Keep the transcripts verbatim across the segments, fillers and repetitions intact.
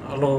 Hello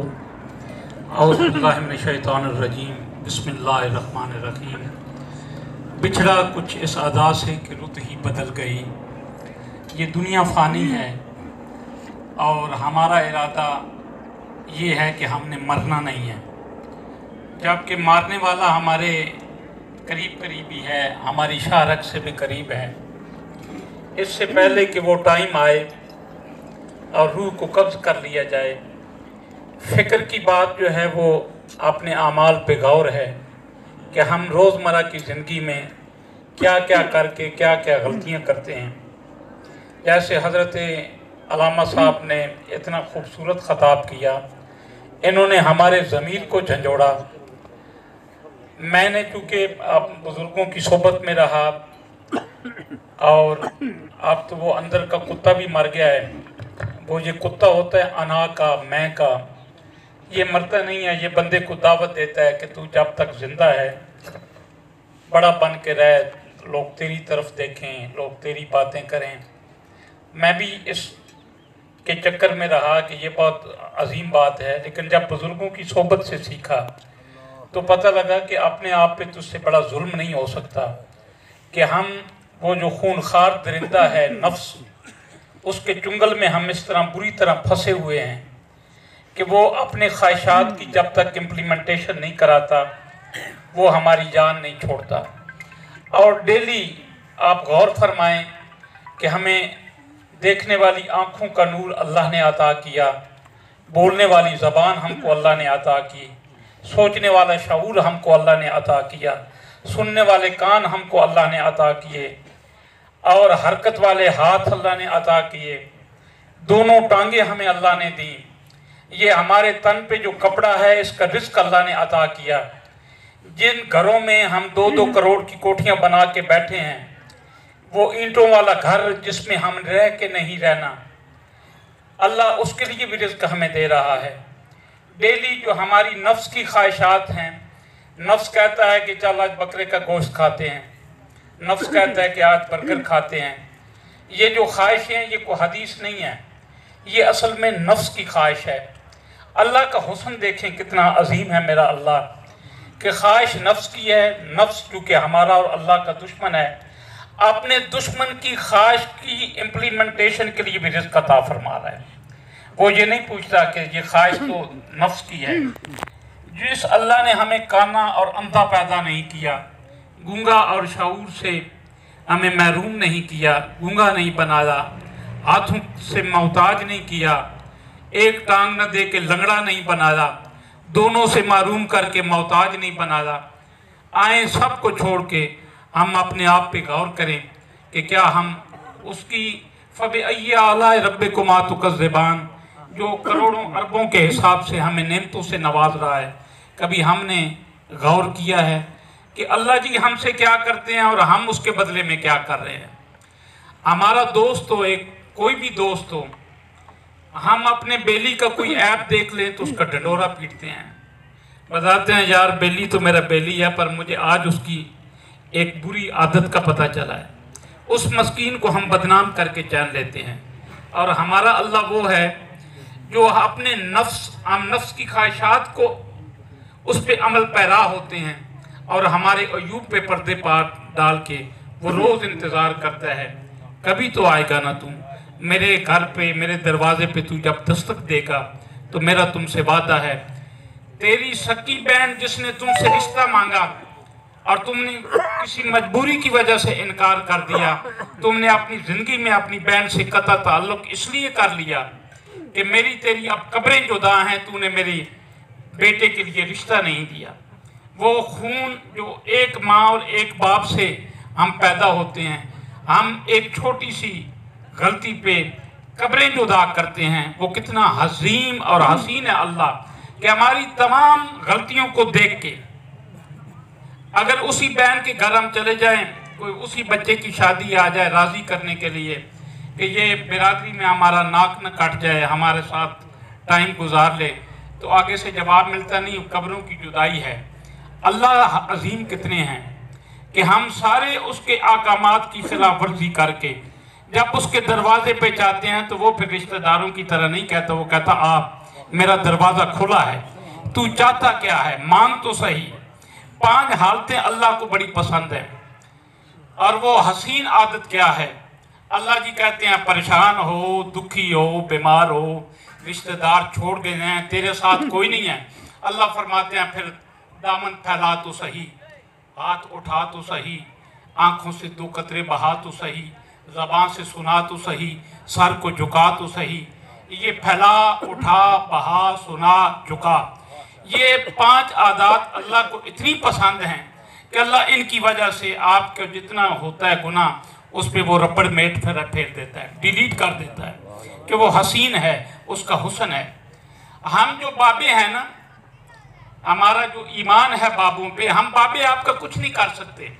औज़ुबिल्लाहिमिनश्शैतानिर्रजीम बिस्मिल्लाहिर्रहमानिर्रहीम। बिछड़ा कुछ इस अदा से कि रुत ही बदल गई। ये दुनिया फ़ानी है और हमारा इरादा ये है कि हमने मरना नहीं है, जबकि मारने वाला हमारे करीब करीबी है, हमारी शाहरग से भी करीब है। इससे पहले कि वो टाइम आए और रूह को कब्ज़ कर लिया जाए, फ़िक्र की बात जो है वो अपने आमाल पे गौर है कि हम रोज़मर्रा की ज़िंदगी में क्या क्या करके क्या क्या गलतियां करते हैं। जैसे हज़रत अल्लामा साहब ने इतना खूबसूरत ख़ताब किया, इन्होंने हमारे ज़मीर को झंझोड़ा। मैंने चूँकि अब बुज़ुर्गों की सोबत में रहा और अब तो वो अंदर का कुत्ता भी मर गया है। वो ये कुत्ता होता है अना का, मैं का, ये मरता नहीं है। ये बंदे को दावत देता है कि तू जब तक ज़िंदा है बड़ा बन के रह, लोग तेरी तरफ देखें, लोग तेरी बातें करें। मैं भी इस के चक्कर में रहा कि ये बहुत अजीम बात है, लेकिन जब बुज़ुर्गों की सोबत से सीखा तो पता लगा कि अपने आप पे तुझसे बड़ा जुल्म नहीं हो सकता कि हम वो जो खूनखार दरिंदा है नफ्स, उसके चुंगल में हम इस तरह बुरी तरह फंसे हुए हैं कि वो अपने ख्वाहिशात की जब तक इम्प्लीमेंटेशन नहीं कराता वो हमारी जान नहीं छोड़ता। और डेली आप गौर फरमाएं कि हमें देखने वाली आँखों का नूर अल्लाह ने अता किया, बोलने वाली ज़बान हमको अल्लाह ने अता की, सोचने वाला शऊर हमको अल्लाह ने अता किया, सुनने वाले कान हमको अल्लाह ने अता किए और हरकत वाले हाथ अल्लाह ने अता किए, दोनों टांगे हमें अल्लाह ने दी। ये हमारे तन पे जो कपड़ा है इसका रिस्क अल्लाह ने अता किया। जिन घरों में हम दो दो करोड़ की कोठियाँ बना के बैठे हैं, वो ईंटों वाला घर जिसमें हम रह के नहीं रहना, अल्लाह उसके लिए भी रिस्क हमें दे रहा है। डेली जो हमारी नफ्स की ख्वाहिशात हैं, नफ्स कहता है कि चल आज बकरे का गोश्त खाते हैं, नफ्स कहता है कि आज बर्गर खाते हैं। ये जो ख्वाहिश हैं ये कोई हदीस नहीं है, ये असल में नफ्स की ख्वाहिश है। अल्लाह का हुस्न देखें कितना अजीम है मेरा अल्लाह, कि ख्वाहिश नफ्स की है। नफ्स चूँकि हमारा और अल्लाह का दुश्मन है, अपने दुश्मन की ख्वाहिश की इम्प्लीमेंटेशन के लिए भी रिज़्क़ अता फरमा रहा है। वो ये नहीं पूछता कि ये ख्वाहिश तो नफ्स की है। जिस अल्लाह ने हमें काना और अंधा पैदा नहीं किया, गूंगा और शऊर से हमें महरूम नहीं किया, गूंगा नहीं बनाया, हाथों से मोहताज नहीं किया, एक टांग न दे के लंगड़ा नहीं बनाया, दोनों से महरूम करके मोहताज नहीं बनाया। आए सब को छोड़ के हम अपने आप पे गौर करें कि क्या हम उसकी फ़बिअय्यि आलाइ रब्बिकुमा तुकज़्ज़िबान, जो करोड़ों अरबों के हिसाब से हमें नेमतों से नवाज रहा है, कभी हमने गौर किया है कि अल्लाह जी हमसे क्या करते हैं और हम उसके बदले में क्या कर रहे हैं। हमारा दोस्त हो, एक कोई भी दोस्त हो, हम अपने बेली का कोई ऐप देख लें तो उसका ढंढोरा पीटते हैं, बताते हैं यार बेली तो मेरा बेली है, पर मुझे आज उसकी एक बुरी आदत का पता चला है। उस मस्कीन को हम बदनाम करके चैन लेते हैं। और हमारा अल्लाह वो है जो अपने नफ्स हम नफ्स की ख्वाहिशात को उस पर अमल पैरा होते हैं और हमारे अयूब पे पर्दे पार डाल के वो रोज़ इंतज़ार करता है, कभी तो आएगा ना तू मेरे घर पे, मेरे दरवाजे पे तू जब दस्तक देगा तो मेरा तुमसे वादा है। तेरी सकी बहन जिसने तुमसे रिश्ता मांगा और तुमने किसी मजबूरी की वजह से इनकार कर दिया, तुमने अपनी ज़िंदगी में अपनी बहन से कता ताल्लुक इसलिए कर लिया कि मेरी तेरी अब कब्रें जुदा हैं, तूने मेरी बेटे के लिए रिश्ता नहीं दिया। वो खून जो एक माँ और एक बाप से हम पैदा होते हैं, हम एक छोटी सी गलती पे कब्रें जुदा करते हैं। वो कितना हसीम और हसीन है अल्लाह कि हमारी तमाम गलतियों को देख के अगर उसी बहन के घर हम चले जाएं, कोई उसी बच्चे की शादी आ जाए राज़ी करने के लिए कि ये बिरादरी में हमारा नाक न कट जाए, हमारे साथ टाइम गुजार ले, तो आगे से जवाब मिलता नहीं, कब्रों की जुदाई है। अल्लाह अजीम कितने हैं कि हम सारे उसके अहकामात की खिलाफ वर्जी करके जब उसके दरवाजे पे जाते हैं तो वो फिर रिश्तेदारों की तरह नहीं कहता, वो कहता आप मेरा दरवाज़ा खुला है, तू चाहता क्या है, मांग तो सही। पांच हालतें अल्लाह को बड़ी पसंद है। और वो हसीन आदत क्या है, अल्लाह जी कहते हैं परेशान हो, दुखी हो, बीमार हो, रिश्तेदार छोड़ गए हैं, तेरे साथ कोई नहीं है, अल्लाह फरमाते हैं फिर दामन फैला तो सही, हाथ उठा तो सही, आंखों से दो कतरे बहा तो सही, ज़बान से सुना तो सही, सर को झुका तो सही। ये फैला, उठा, बहा, सुना, झुका, ये पांच आदात अल्लाह को इतनी पसंद हैं कि अल्लाह इनकी वजह से आपका जितना होता है गुनाह उस पर वो रबड़ मेट फिर फेर देता है, डिलीट कर देता है कि वो हसीन है, उसका हुस्न है। हम जो बाबे हैं ना, हमारा जो ईमान है बाबों पे, हम बाबे आपका कुछ नहीं कर सकते।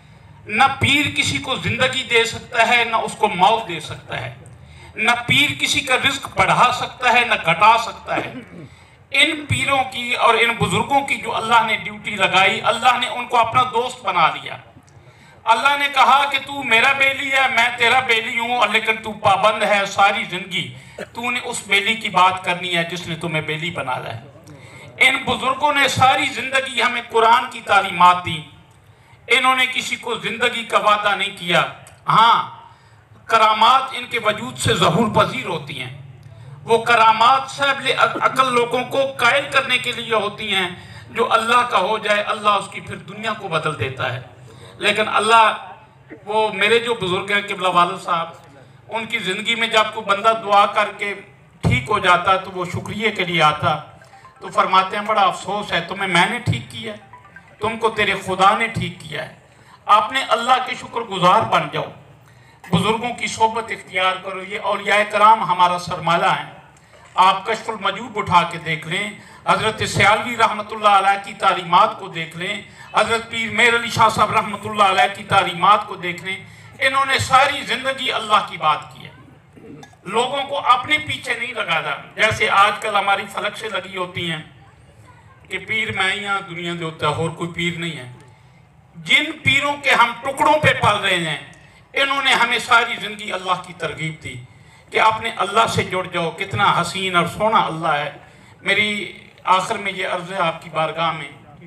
न पीर किसी को जिंदगी दे सकता है, न उसको मौत दे सकता है। न पीर किसी का रिस्क बढ़ा सकता है, न घटा सकता है। इन पीरों की और इन बुजुर्गों की जो अल्लाह ने ड्यूटी लगाई, अल्लाह ने उनको अपना दोस्त बना लिया। अल्लाह ने कहा कि तू मेरा बेली है, मैं तेरा बेली हूँ, लेकिन तू पाबंद है सारी जिंदगी तूने उस बेली की बात करनी है जिसने तुम्हें बेली बनाया है। इन बुजुर्गों ने सारी जिंदगी हमें कुरान की तालीमात दी। इन्होंने किसी को जिंदगी का वादा नहीं किया। हाँ, करामात इनके वजूद से ज़हूर पजीर होती हैं। वो करामात सब अकल लोगों को कायल करने के लिए होती हैं। जो अल्लाह का हो जाए, अल्लाह उसकी फिर दुनिया को बदल देता है। लेकिन अल्लाह, वो मेरे जो बुजुर्ग हैं किबला वालिद साहब, उनकी ज़िंदगी में जब कोई बंदा दुआ करके ठीक हो जाता तो वो शुक्रिया के लिए आता, तो फरमाते हैं बड़ा अफसोस है तुम्हें मैंने ठीक किया, तुमको तेरे खुदा ने ठीक किया है। आपने अल्लाह के शुक्रगुजार बन जाओ, बुजुर्गों की सोबत इख्तियार करो। ये औलियाए कराम हमारा सरमाला है। आप कश्फुल मजूब उठा के देख लें, हज़रत सियालवी रहमतुल्लाह अलैह की तालीमात को देख लें, हज़रत पीर मेर अली शाह साहब रहमतुल्लाह अलैह की तालीमात को देख लें। इन्होंने सारी ज़िंदगी अल्लाह की बात की है, लोगों को अपने पीछे नहीं लगाना। जैसे आजकल हमारी फलक से लगी होती हैं कि पीर मैं ही यहाँ दुनिया दे होता है, और कोई पीर नहीं है। जिन पीरों के हम टुकड़ों पे पल रहे हैं, इन्होंने हमें सारी ज़िंदगी अल्लाह की तरगीब दी कि आपने अल्लाह से जुड़ जाओ। कितना हसीन और सोना अल्लाह है। मेरी आखिर में ये अर्ज़ है आपकी बारगाह में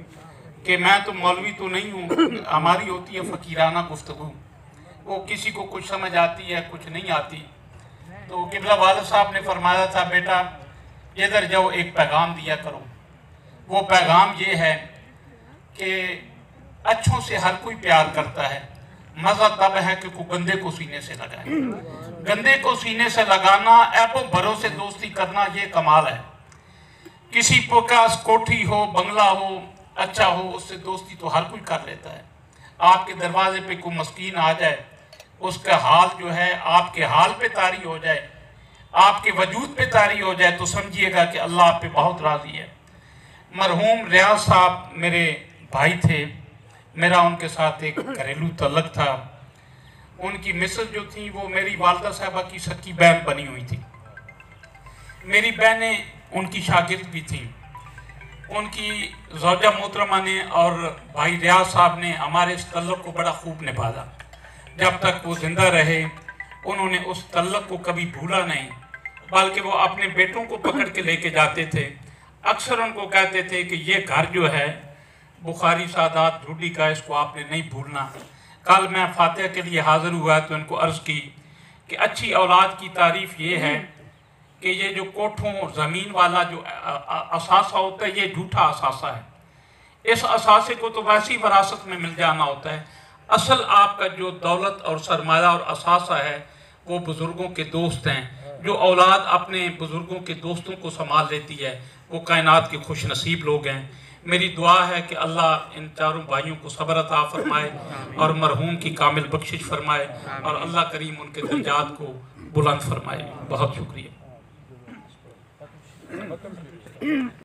कि मैं तो मौलवी तो नहीं हूँ, हमारी होती है फ़कीराना गुफ्तगू, वो किसी को कुछ समझ आती है कुछ नहीं आती। तो किबला वालिद साहब ने फरमाया था, बेटा इधर जाओ एक पैगाम दिया करो। वो पैगाम ये है कि अच्छों से हर कोई प्यार करता है, मज़ा तब है कि कोई गंदे को सीने से लगाए। गंदे को सीने से लगाना, ऐबो भरोसे दोस्ती करना, ये कमाल है। किसी के पास कोठी हो, बंगला हो, अच्छा हो, उससे दोस्ती तो हर कोई कर लेता है। आपके दरवाजे पे कोई मस्कीन आ जाए, उसका हाल जो है आपके हाल पे तारी हो जाए, आपके वजूद पे तारी हो जाए, तो समझिएगा कि अल्लाह आप पे बहुत राज़ी है। मरहूम रियाज साहब मेरे भाई थे, मेरा उनके साथ एक घरेलू तल्लक था। उनकी मिसेस जो थी वो मेरी वालदा साहबा की सच्ची बहन बनी हुई थी। मेरी बहनें उनकी शागिर्द भी थीं। उनकी ज़ौजा मोहतरमा ने और भाई रियाज साहब ने हमारे इस तल्लक को बड़ा खूब निभाया। जब तक वो ज़िंदा रहे उन्होंने उस तल्लक को कभी भूला नहीं, बल्कि वो अपने बेटों को पकड़ के लेके जाते थे। अक्सर उनको कहते थे कि ये घर जो है बुखारी सादात झूठी का, इसको आपने नहीं भूलना। कल मैं फातिहा के लिए हाज़िर हुआ तो इनको अर्ज़ की कि अच्छी औलाद की तारीफ़ ये है कि ये जो कोठों ज़मीन वाला जो असासा होता है, ये झूठा असासा है। इस असासे को तो वैसी वरासत में मिल जाना होता है। असल आपका जो दौलत और सरमाया और असासा है वो बुज़ुर्गों के दोस्त हैं। जो औलाद अपने बुज़ुर्गों के दोस्तों को संभाल लेती है वो कायनात के खुश नसीब लोग हैं। मेरी दुआ है कि अल्लाह इन चारों भाइयों को सब्र अता फरमाए और मरहूम की कामिल बख्शिश फरमाए और अल्लाह करीम उनके दर्जात को बुलंद फरमाए। बहुत शुक्रिया।